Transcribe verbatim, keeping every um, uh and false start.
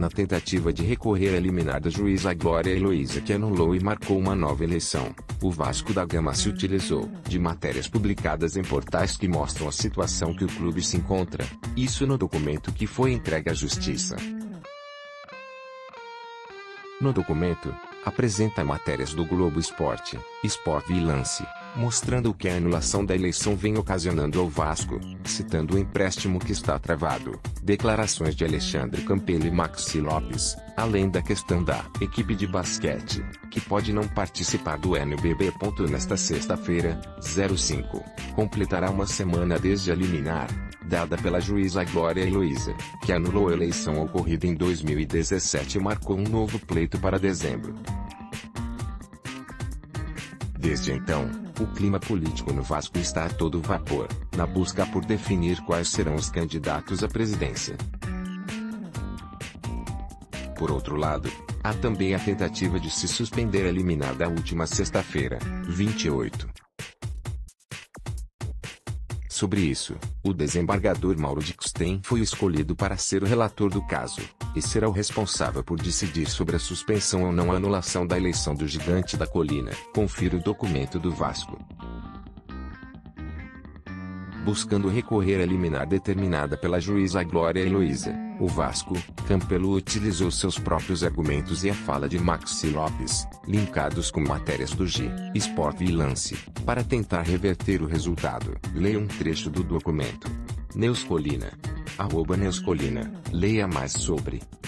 na tentativa de recorrer à liminar da juíza Glória Heloísa, que anulou e marcou uma nova eleição, o Vasco da Gama se utilizou de matérias publicadas em portais que mostram a situação que o clube se encontra, isso no documento que foi entregue à Justiça. No documento, apresenta matérias do Globo Esporte, Sport e Lance, mostrando o que a anulação da eleição vem ocasionando ao Vasco, citando o empréstimo que está travado, declarações de Alexandre Campelo e Maxi Lopes, além da questão da equipe de basquete, que pode não participar do N B B. Nesta sexta-feira, zero cinco, completará uma semana desde a liminar, dada pela juíza Glória Heloísa, que anulou a eleição ocorrida em dois mil e dezessete e marcou um novo pleito para dezembro. Desde então, o clima político no Vasco está a todo vapor, na busca por definir quais serão os candidatos à presidência. Por outro lado, há também a tentativa de se suspender a liminar da última sexta-feira, vinte e oito. Sobre isso, o desembargador Mauro Dickstein foi escolhido para ser o relator do caso, e será o responsável por decidir sobre a suspensão ou não a anulação da eleição do Gigante da Colina. Confira o documento do Vasco. Buscando recorrer à liminar determinada pela juíza Glória Heloísa, o Vasco, Campelo utilizou seus próprios argumentos e a fala de Maxi Lopes, linkados com matérias do G, Sport e Lance, para tentar reverter o resultado. Leia um trecho do documento. Neuscolina. Arroba Neuscolina. Leia mais sobre.